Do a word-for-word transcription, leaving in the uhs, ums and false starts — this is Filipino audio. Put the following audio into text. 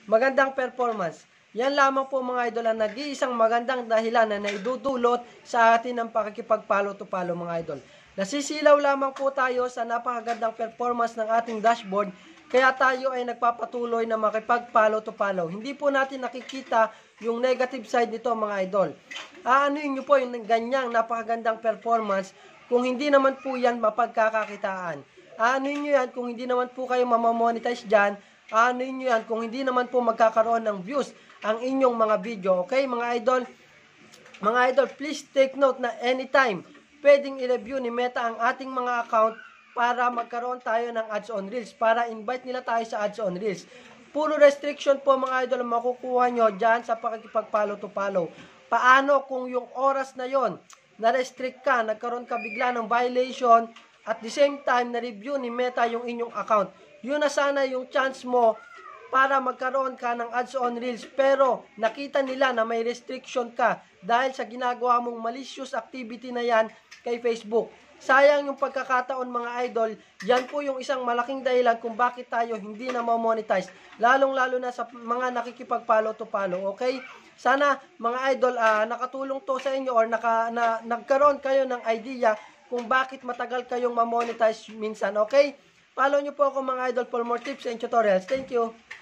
magandang performance. Yan lamang po mga idol ang nag-iisang magandang dahilan na naidudulot sa atin ng pakikipag-follow to follow mga idol. Nasisilaw lamang po tayo sa napakagandang performance ng ating dashboard, kaya tayo ay nagpapatuloy na makipag-follow to follow. Hindi po natin nakikita yung negative side nito mga idol. Aanuin nyo po yung ganyang napakagandang performance kung hindi naman po yan mapagkakakitaan. Aanuin nyo yan kung hindi naman po kayo mamamonetize dyan. Aanuin nyo yan kung hindi naman po magkakaroon ng views ang inyong mga video. Okay mga idol? Mga idol, please take note na anytime pwedeng i-review ni Meta ang ating mga account para magkaroon tayo ng ads on reels, para invite nila tayo sa ads on reels. Puro restriction po mga idol ang makukuha nyo dyan sa pakikipag-follow to follow. Paano kung yung oras na yon na-restrict ka, nagkaroon ka bigla ng violation, at the same time na-review ni Meta yung inyong account? Yun na sana yung chance mo para magkaroon ka ng ads on reels, pero nakita nila na may restriction ka dahil sa ginagawa mong malicious activity na yan kay Facebook. Sayang yung pagkakataon mga idol. Yan po yung isang malaking dahilan kung bakit tayo hindi na ma-monetize, lalong lalo na sa mga nakikipag-follow to follow. Okay? Sana mga idol, uh, nakatulong to sa inyo or naka, na, nagkaroon kayo ng idea kung bakit matagal kayong ma-monetize minsan. Okay? Follow nyo po ako mga idol for more tips and tutorials. Thank you!